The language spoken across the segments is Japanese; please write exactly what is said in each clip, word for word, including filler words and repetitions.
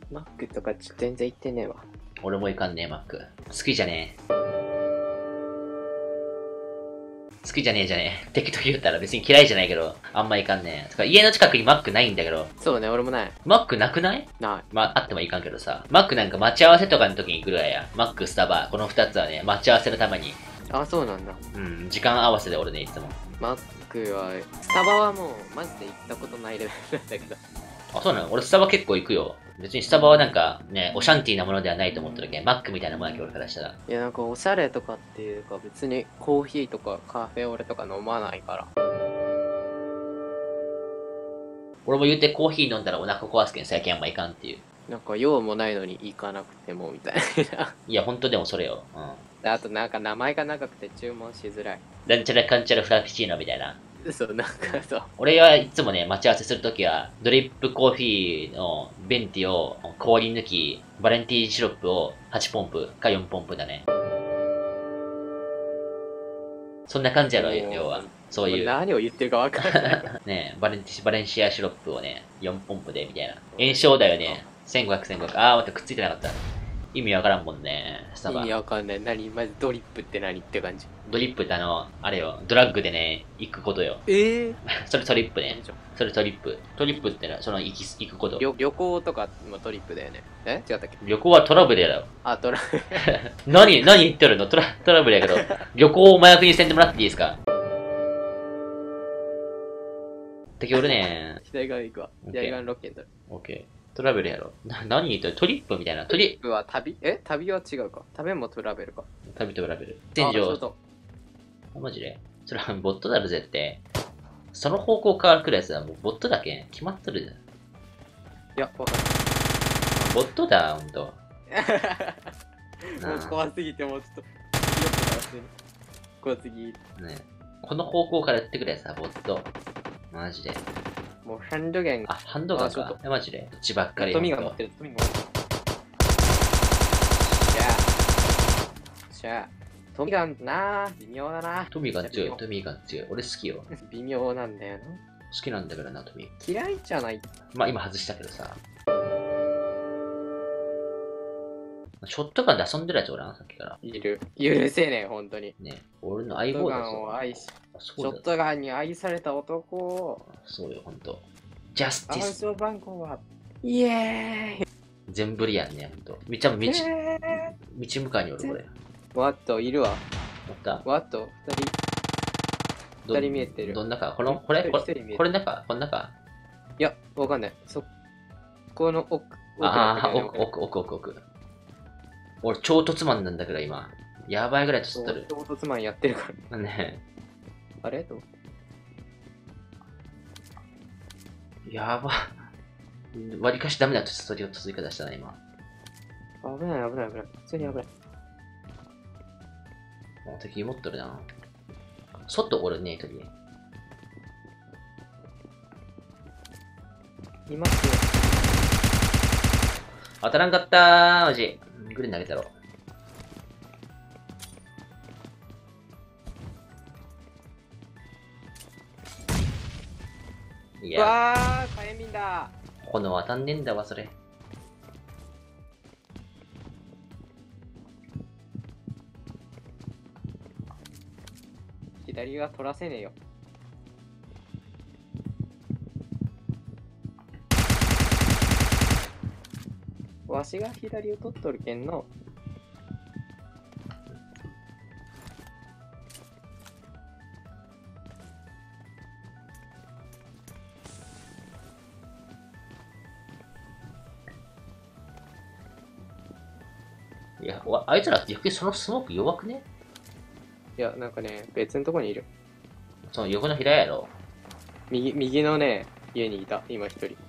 マックとかち全然行ってねえわ。 俺もいかんねえ、マック。好きじゃねえ。好きじゃねえじゃねえ。適当言ったら別に嫌いじゃないけど、あんまいかんねえ。つか家の近くにマックないんだけど、 そうね、俺もない。 マックなくない？ ない。 まあ、あってもいかんけどさ。マックなんか待ち合わせとかの時に来るわや。マック、スタバ、この二つはね、待ち合わせのために。 あ、そうなんだ。 うん、時間合わせで俺ね、いつも。 マックは、スタバはもう、マジで行ったことないレベルなんだけど。 あ、そうなの？俺スタバ結構行くよ。別にスタバはなんかね、オシャンティーなものではないと思ってるけん、マックみたいなもんやけど俺からしたら。 いや、なんかおしゃれとかっていうか、別にコーヒーとかカフェオレとか飲まないから。 俺も言うてコーヒー飲んだらお腹壊すけん最近あんまいかんっていう。 なんか用もないのに行かなくてもみたいな。 いや、ほんとでもそれよ。うん。 であとなんか名前が長くて注文しづらい。 なんちゃらかんちゃらフラペチーノみたいな。 そう、なんかそう。 俺はいつもね、待ち合わせするときは、ドリップコーヒーのベンティを氷抜き、バレンティーシロップをはちポンプかよんポンプだね。そんな感じやろ、要は。そういう。 何を言ってるか分かんない。 ねえ、バレンティ、バレンシアシロップをね、よんポンプで、みたいな。炎症だよね。せんごひゃく、せんごひゃく。あー、待って、くっついてなかった。意味わからんもんね、スタバ。 意味わかんない。何まずドリップって何って感じ。 ドリップってあの、あれよ、ドラッグでね、行くことよ。 ええー、 それトリップね。それトリップ。トリップってのは、その行き、行くこと。 旅旅行とかもトリップだよね。え違ったっけ？ 旅行はトラブルやろ。 あ、トラ何、何言ってるのトラ、トラブルやけど、旅行を麻薬にせんでもらっていいですか？敵おるね左側行くわ。左側のロッケン取る。 オッケー。トラベルやろ。な、何言ってるトリップみたいな。トトリリップは旅え旅は違うか。旅もトラベルか。 旅とトラベル。 あ天井。 そうそうあ、マジでそれはボットだろ、絶対。その方向変わるくらいやつはもうボットだけん。決まっとるじゃん。 いや、わかる。 ボットだ、ほんと。 もう怖すぎて、もうちょっと、よく怖すぎ。 ねこの方向からやってくるやつはボット。マジで。 もうハンドガン。 あ、ハンドガンか。え、マジで。血ばっかり。 トミが持ってる、トミが持ってる。しゃあ。しゃあ。トミガンなぁ。微妙だな。 トミガン強い、トミガン強い。俺好きよ。 微妙なんだよな。 好きなんだけどな、トミ。 嫌いじゃない。 まあ今外したけどさ。ショットガンで遊んでるやつおらんさっきから。 いる。許せねえ、ほんとに。 ね俺のショットガ相棒だぞ。 ンを愛し、シそうだョットガンに愛された男を、 そうよ、ほんと。ジャスティス。 暗証番号は、イエーイ全振りやんね、ほんと。めっちゃ道、道え向かいにおる、これ。 ー、ワットいるわ。 おったワット二人、 ど二人見えてる。 どん中この、これ一人これ、 一人見えてるこれ中この中いや、わかんない。そこの奥、奥ああ、 の奥、奥、奥、奥、奥。俺、超突マンなんだけど、今。やばいぐらい突っとる。 衝突マンやってるかねら。あれとやば。割りかしダメな突っ取り方したな、今。 危ない危ない危ない。普通に危ない。 もう敵持っとるな。外おるね、一人。 いますよ。 当たらんかったー、マジ。グリーン投げたろ。いうや、 わー、火炎瓶だ。 炎当たんねえんだわ、それ。 左は取らせねえよ。わしが左を取っとるけんの。 いや、わあいつら逆にそのスモーク弱くね？ いや、なんかね、別のとこにいる。 その横の平やろ。 右、右のね、家にいた、今一人。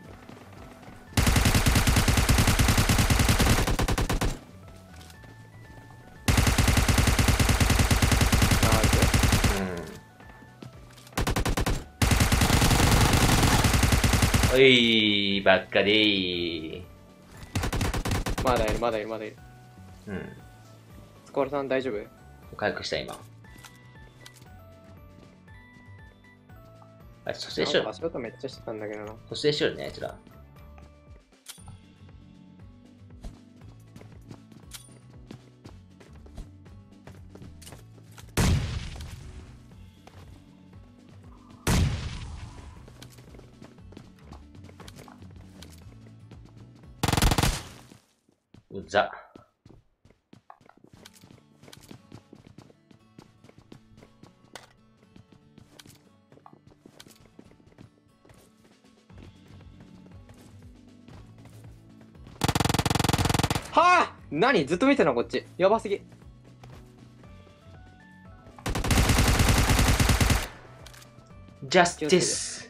うん。おいばっかでー。 まだいる、まだいる、まだいる。 うん。 スコールさん大丈夫？ 回復した今。あいつ蘇生しよる。 足音めっちゃしてたんだけどな。 蘇生しよるね、あいつら。 うざ。 はあ何ずっと見てたのこっち。やばすぎ。 ジャスティス。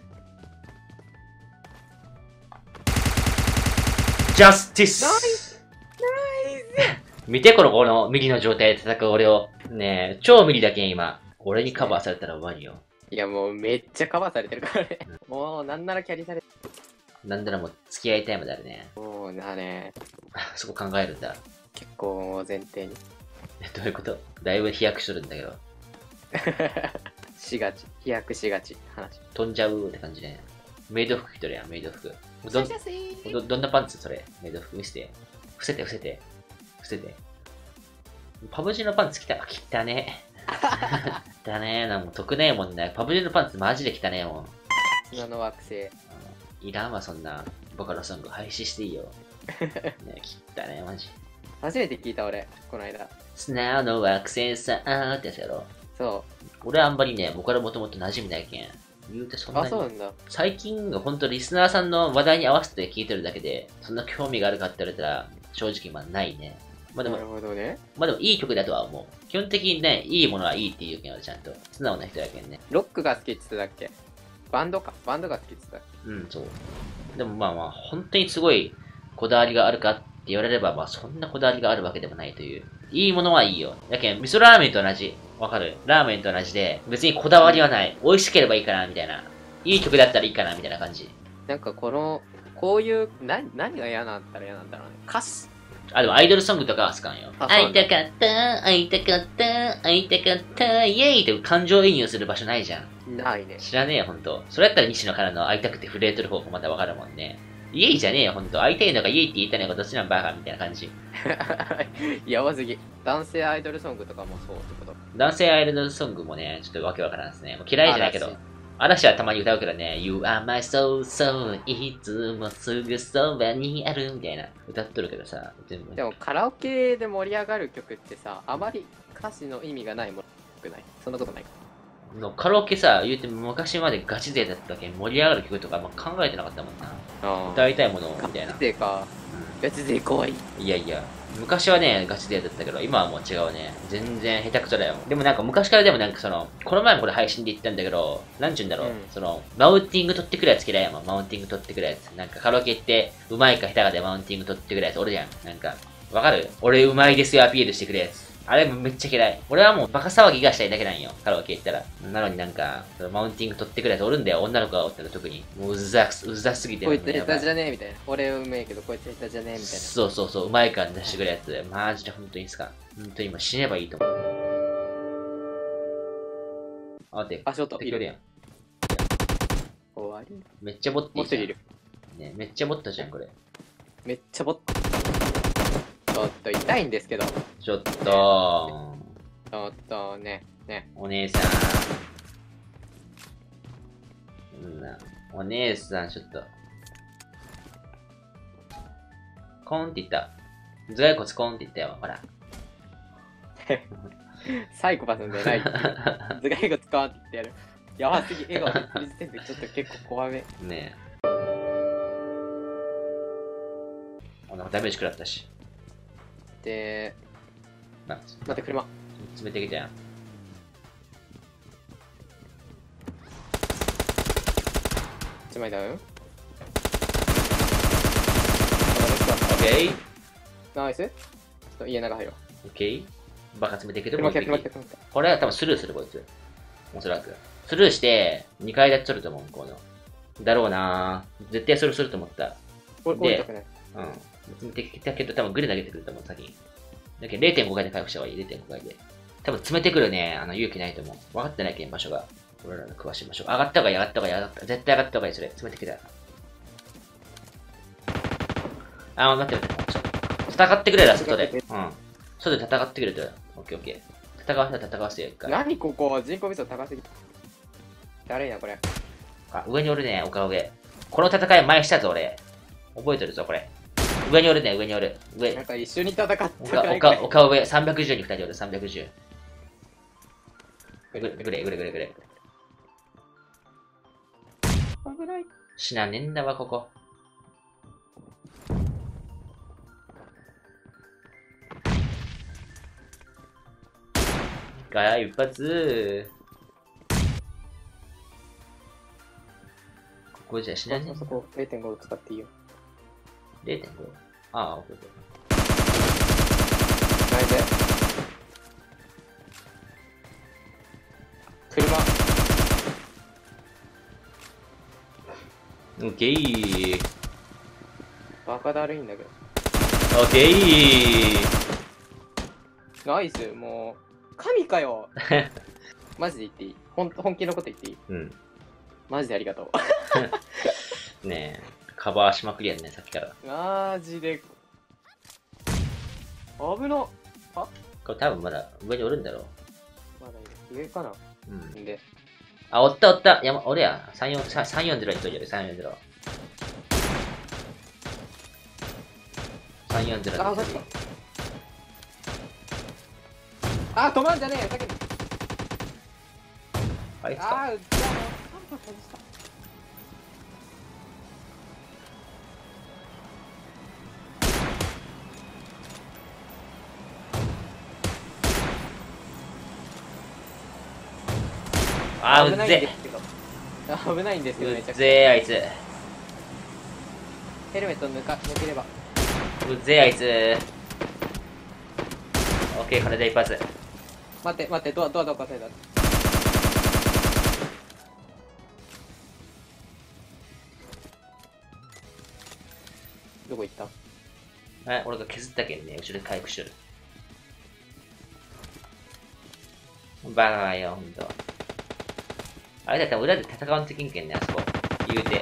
ジャスティス。 ナイスナイ見てこのこの右の状態で戦う俺を。ねえ、超右だけん今。俺にカバーされたら終わりよ。 スいやもうめっちゃカバーされてるからね。もうなんならキャリされてなんならもう付き合いたいまであるね。 そうだね。 そこ考えるんだ。 結構前提に。 どういうこと？だいぶ飛躍しとるんだけど。 しがち。飛躍しがち。話。 飛んじゃうって感じね。メイド服着とるやん、メイド服。ど、ど、どんなパンツそれ？メイド服見せて。伏せて、伏せて。伏せて。パブジのパンツ着た。着たね。だね。なんか得ねえもんね。パブジのパンツマジで着たねえもん。 砂の惑星。 いらんわ、そんな。ボカロソング廃止していいよ。ね、切ったね、マジ。 初めて聞いた俺、この間。 砂の惑星さーってやつやろ。 そ俺はあんまりね、ボカロもともと馴染みないけん。言うてそんう。あ、 なに。 そうなんだ。 最近、ほんとリスナーさんの話題に合わせて聞いてるだけで、そんな興味があるかって言われたら、正直まあないね。まあでなるも、 ほどね。 まあでもいい曲だとは思う。基本的にね、いいものはいいっていうけんはちゃんと。素直な人やけんね。 ロックが好きって言ってたっけ？バンドか。バンドが好きって言ってた。 うん、そう。でもまあまあ、本当にすごいこだわりがあるかって言われれば、まあそんなこだわりがあるわけでもないという。いいものはいいよ。やけん、味噌ラーメンと同じ。わかる？ラーメンと同じで、別にこだわりはない。美味しければいいかな、みたいな。いい曲だったらいいかな、みたいな感じ。 なんかこの、こういう、な、何が嫌なんだったら嫌なんだろうね。歌詞。 あ、でもアイドルソングとかは好かんよ。 あ会いたかった、会いたかった、会いたかった、イェイって感情移入する場所ないじゃん。 ないね。 知らねえよ、ほんと。それやったら西野からの会いたくて震えてる方がまたわかるもんね。イエイじゃねえよ、ほんと。会いたいのかイエイって言いたいのかどっちなんバカみたいな感じ。 やばすぎ。男性アイドルソングとかもそうってこと。 男性アイドルソングもね、ちょっとわけわからんですね。もう嫌いじゃないけど。嵐はたまに歌うけどね、You are my soul, soul, いつもすぐそばにあるみたいな歌っとるけどさ、全部。 でもカラオケで盛り上がる曲ってさ、あまり歌詞の意味がないものくない？そんなことないか。 のカラオケさ、言うて昔までガチ勢だったけん盛り上がる曲とかあんま考えてなかったもんな。 あ歌いたいものみたいなガチ。勢か。ガチ勢怖い。 いやいや、昔はね、ガチ勢だったけど、今はもう違うね。全然下手くそだよ。でもなんか昔からでもなんかその、この前もこれ配信で言ったんだけど、なんちゅうんだろう、 うんその、マウンティング取ってくるやつ嫌いやもん。マウンティング取ってくるやつ。なんかカラオケ行って、うまいか下手かでマウンティング取ってくるやつおるやん。なんか、わかる？俺うまいですよアピールしてくるやつ。あれめっちゃ嫌い。俺はもうバカ騒ぎがしたいだけなんよ。カラオケ行ったら。なのになんか、そのマウンティング取ってくるやつおるんだよ。女の子がおったら特に。もううざく、うざすぎて。 こいつ下やばい手じゃねえみたいな。俺うめえけどこいつ下手じゃねえみたいな。 そうそうそう、うまい感出してくるやつ。マジで本当にいいっすか。本当に今死ねばいいと思う。あ、待って。 あ、ショット。 敵おるやん。 終わり。 めっちゃボッティじゃん。 もう一人いる。 ね、めっちゃボットじゃん、これ。 めっちゃボッちょっと痛いんですけど。 ちょっと、 ちょっとね、ね。 お姉さん。うんな、お姉さん、ちょっと。コーンって言った。頭蓋骨コーンって言ったよ、ほら。 サイコパスの狙いっていう。頭蓋骨使わんって言ってやる。やばすぎ、笑顔で振り捨ててちょっと結構怖め。 ねえ。あ、なんかダメージ食らったし。 で、 な、 待って、車。 詰めてきたやん。 一枚ダウン。 オッケーナイス。ちょっと家の中入ろう。 オッケーバカ詰めてきて車来た、 もう一匹車来た、車来た。 これは多分スルーするこいつ。おそらく。スルーして、にかい立ち取ると思う、この。だろうなぁ。絶対それすると思った。 お降りたくない。 うん。詰めてきたけど多分グレ投げてくると思う、先に。だけど れいてんご 回で回復した方がいい、れいてんご 回で。多分詰めてくるね、あの、勇気ないと思う。分かってないけん、場所が。俺らの詳しい場所。上がった方がいい、上がった方がいい、上がった。絶対上がった方がいい、それ。詰めてきた。あ、待って待って。ちょ戦ってくれら、外で。うん。外で戦ってくれと。オッケーオッケー。戦わせたら戦わせてよ、一回。 何ここ人口密度高すぎ。誰やこれ。 あ、上におるね、お顔上。この戦い前したぞ、俺。覚えてるぞ、これ。 上におるね、上におる。上。 なんか一緒に戦ったおくらいか、おか上、さんびゃくじゅうにふたりおる、さんびゃくじゅう。ぐれぐれぐれぐれぐれ。 危ない。 死なねんだわ、ここ。ガヤ一発。ここじゃ死なねん。 そこ れいてんご 使っていいよ。 れいてんご? ああ、オッケーオッケナイス。車。 ー。オッケー。 バカだるいんだけど。 オッケー。 ナイス、もう。神かよ。マジで言っていい？ほん本気のこと言っていい？ うん。 マジでありがとう。ねえ、カバーしまくりやんね、さっきから。 う。マジで。危な。あこれ多分まだ上におるんだろう。 まだいる。上かな。 うん。 んで。 あ、おったおった。やま、俺や。さんよん、さんよんゼロにといてる、さんよんゼロ。さんよんゼロ。 あ、マジか。あ、止まんじゃねえよ、先に。 あいつか。 あー、じゃあもう、さんぱく外した。 あー、う危ないんっぜですけど。あ危ないんですけど、 うっめちゃくちゃ。 ぜー、あいつ。 ヘルメット抜か、抜ければ。 うっぜー、あいつ。オッケー、これで一発。 待って、待って、ドア、ドアどこかせた。どこ行った？ え、俺が削ったけんね、後ろで回復しとる。バカがよ、ほんと。あれだったら裏で戦わんときんけんね、あそこ。言うて。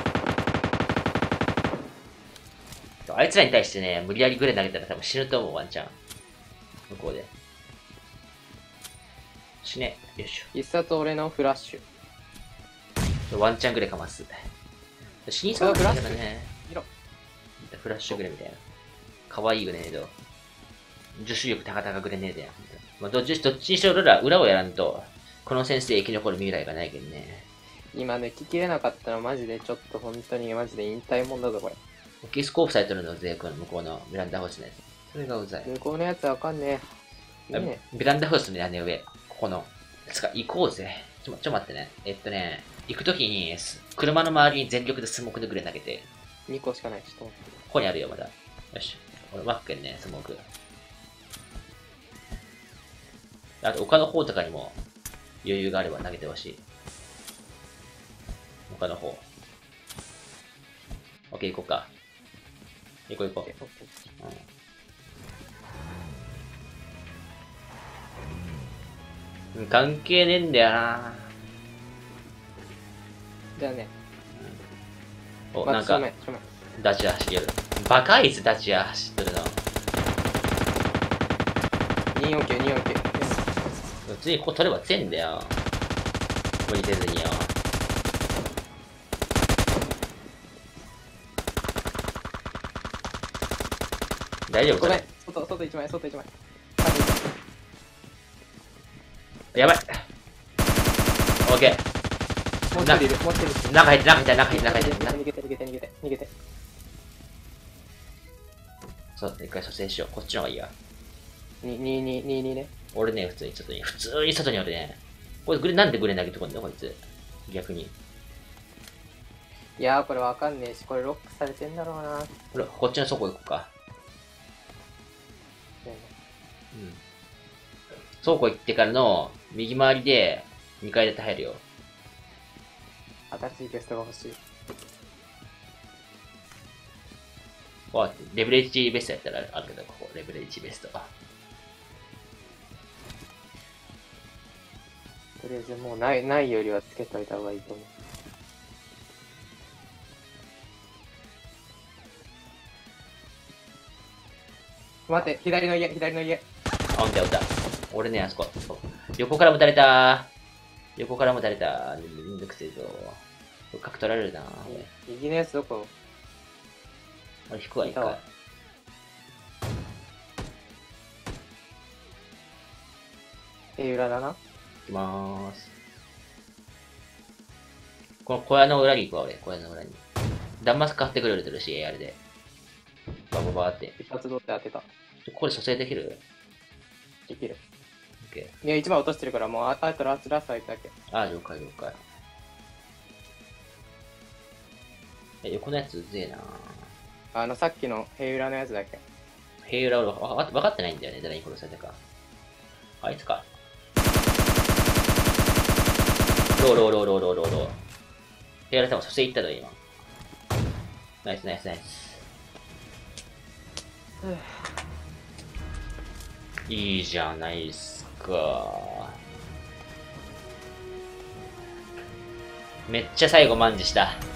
あいつらに対してね、無理やりグレ投げたら多分死ぬと思う、ワンチャン。向こうで。死ね。よいし必殺俺のフラッシュ。 ょ。ワンチャングレかます。死にそうなんだけどね。 見ろ。 フラッシュグレみたいな。かわいいグレネード。女子力高々グレネードやん。まあ、どっちどっちにしろ俺ら裏をやらんと、この先生生き残る未来がないけどね。 今抜ききれなかったのマジでちょっと本当にマジで引退もんだぞこれ。 オキスコープされてるの、ゼイ君の向こうのベランダハウスのやつ。それがうざい。 向こうのやつわかんねえ。いいね。 ベランダハウスの屋根上。ここの。つか、行こうぜ。ちょ、ちょ待ってね。えっとね、行くときに、車の周りに全力でスモークでグレ投げて。 にこしかない。ちょっと待って。 ここにあるよ、まだ。よし。俺、マッケンね、スモーク。あと、丘の方とかにも余裕があれば投げてほしい。丘の方。オッケー、行こうか。行こう行こう。うん、関係ねえんだよな。 じゃあね。 お、 まなんか、ダチア走りよる。バカイズダチア走ってるな。 によんきゅう、によんきゅう。 普通にここ取れば強いんだよ。無理せずによ。大丈夫ごめんそれ。 外、外一枚、外一枚。 やばい。オッケー。 もう一人いる、もう一人いる。 中入って、中入って、中入って、中入って。 逃げて、逃げて、逃げて、逃げて。 そう、一回蘇生しよう。こっちの方がいいや。 に、に、に、に、にね。 俺ね、普通に外に、普通に外におるね。これグレ、なんでグレ投げてこんのこいつ。逆に。 いやー、これわかんねえし、これロックされてんだろうな。 これ、こっちの倉庫行こうか。 ねうん。倉庫行ってからの、右回りで、にかい建て入るよ。 新しいゲストが欲しい。 わレベレッジベストやったらあるけど、ここ、レベレッジベスト。 とりあえずもうない、ないよりはつけといた方がいいと思う。待って、左の家、左の家。 あ、おったおった。俺ね、あそこ。そう横からもたれた。横からもたれた。めんどくせえぞ。角取られるな。 右のやつどこ？ 俺引くわ、一回。 え、裏だな。 行きまーす。この小屋の裏に行くわ、俺。小屋の裏に。ダンマス買ってくれるし、あれで。バババーって。 一発取って当てた。 ここで蘇生できる？ できる。 オッケいや、一番落としてるから、もうああとラストラストあいつだけ。 ー。あー、了解了解。え、横のやつうぜえな。 あの、さっきの平裏のやつだけ。 平浦俺わわ分かってないんだよね、誰に殺されたか。あいつか。ローローローローローローロー。平浦さんも蘇生行ったぞ、今。ナイスナイスナイス。いいじゃないっすか。めっちゃ最後マンジした。